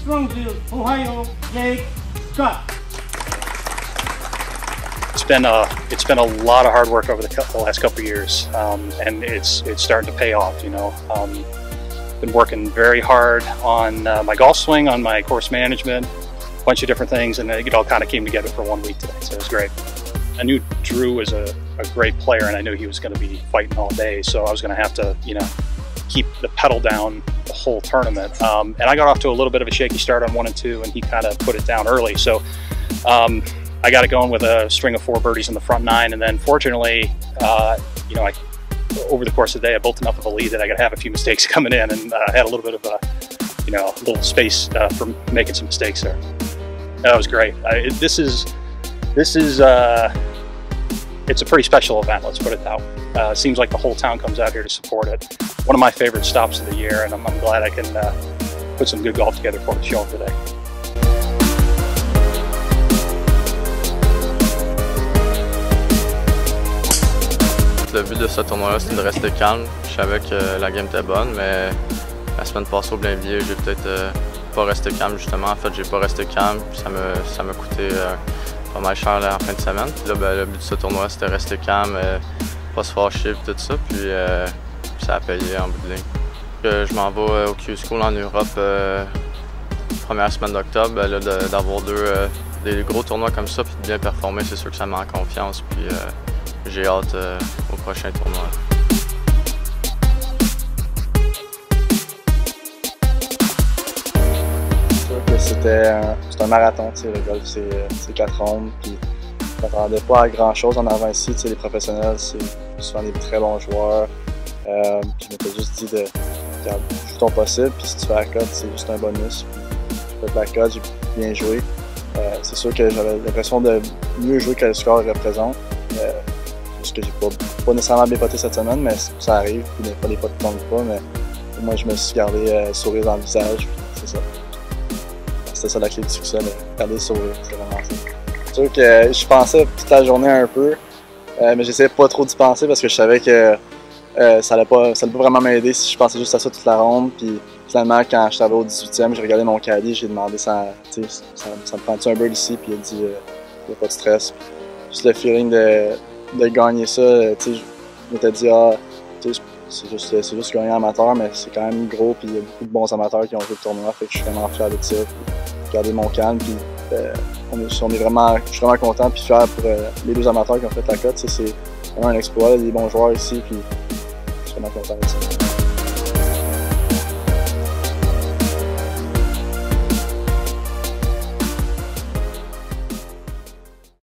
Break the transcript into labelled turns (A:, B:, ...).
A: Strongsville, Ohio, Jake Scott.
B: It's been a lot of hard work over the last couple of years, and it's starting to pay off. You know, been working very hard on my golf swing, on my course management, a bunch of different things, and it all kind of came together for 1 week today. So it was great. I knew Drew was a great player, and I knew he was going to be fighting all day. So I was going to have to, you know, keep the pedal down the whole tournament. And I got off to a little bit of a shaky start on 1 and 2, and he kind of put it down early. So I got it going with a string of 4 birdies in the front 9, and then fortunately, you know, over the course of the day, I built enough of a lead that I could have a few mistakes coming in, and I had a little bit of a, you know, a little space for making some mistakes there. That was great. It's a pretty special event, let's put it that way. It seems like the whole town comes out here to support it. One of my favorite stops of the year, and I'm glad I can put some good golf together for the show today.
C: Le but de ce tournoi-là, c'était de rester calme. Je savais que la game était bonne, mais la semaine passée au Blainvilliers, j'ai peut-être pas resté calme justement. En fait, j'ai pas resté calme, puis ça m'a coûté pas mal cher en fin de semaine. Puis là, ben, le but de ce tournoi, c'était de rester calme, pas se fâcher, puis tout ça, puis ça a payé en bout de ligne. Je m'en vais au Q-School en Europe, première semaine d'octobre. Ben, là, d'avoir des gros tournois comme ça, puis de bien performer, c'est sûr que ça me met en confiance. Puis, j'ai hâte au prochain tournoi.
D: C'est sûr que c'est un marathon, le golf c'est 4 rondes, puis je ne m'attendais pas à grand chose en avant ici. Les professionnels, c'est souvent des très bons joueurs. Je m'étais juste dit de joue ton possible, puis si tu fais la cote, c'est juste un bonus. J'ai fait la cote, j'ai bien joué. C'est sûr que j'avais l'impression de mieux jouer que le score représente. Parce que j'ai pas nécessairement bien poté cette semaine, mais ça arrive, puis des fois les potes ne tombent pas, mais moi je me suis gardé sourire dans le visage, c'est ça. C'était ça la clé du succès, de garder le sourire, c'est vraiment ça. C'est sûr que je pensais toute la journée un peu, mais j'essayais pas trop d'y penser parce que je savais que ça allait pas vraiment m'aider si je pensais juste à ça toute la ronde, puis finalement quand je suis arrivé au 18e, j'ai regardé mon caddie, j'ai demandé ça me prend-tu un bird ici, puis il a dit il n'y a pas de stress. Juste le feeling de gagner ça, je m'étais dit c'est juste gagner amateur, mais c'est quand même gros, puis il y a beaucoup de bons amateurs qui ont joué le tournoi, fait que je suis vraiment fier de ça, puis garder mon calme, puis je suis vraiment content puis fier pour les 2 amateurs qui ont fait la cote. C'est vraiment un exploit, des bons joueurs ici, puis je suis vraiment content de ça.